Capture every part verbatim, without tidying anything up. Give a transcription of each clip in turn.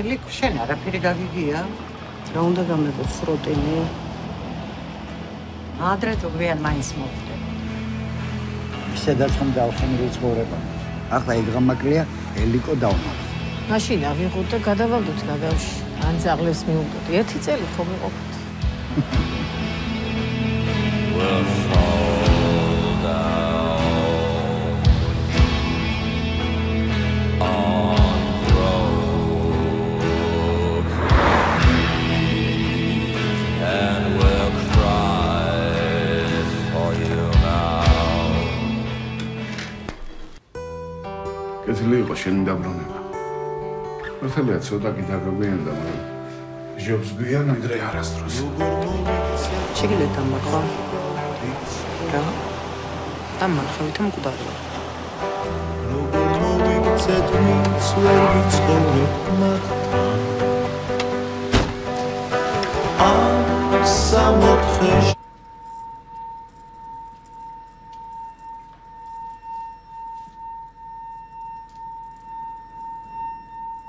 ელიკ, შენ არაფერი გაგიგია? რა უნდა გამეგო ხროტინი? ადრე თუ გვიან მაინც მოვხდება. ისედაც ხომ დავხმური ცხოვრება. ახლა იგრამაკლია ელიკო დავნა. მაშინ ავიღოთ და გადავალდოთ გადავში. ან ძაღლებს მიუღოთ. ერთი წელი ხომ იყოფთ. კეთილი იყო შენი დაბრუნება. ერთადია ცოტა კი დაგაგვიანდა, მაგრამ ჟობს გვიან ვიდრე არასდროს. შეგიძლიათ დამარხვა? რა? დამარხებით მკვდარია. როგორ მოვიქცეთ ვინც ვერ ვიცხოვრებ მაგთან. ამ სამოთხეში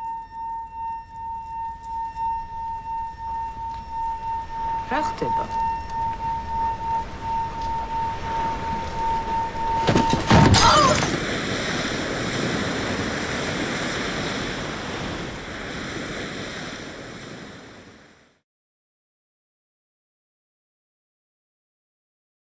რა ხდება?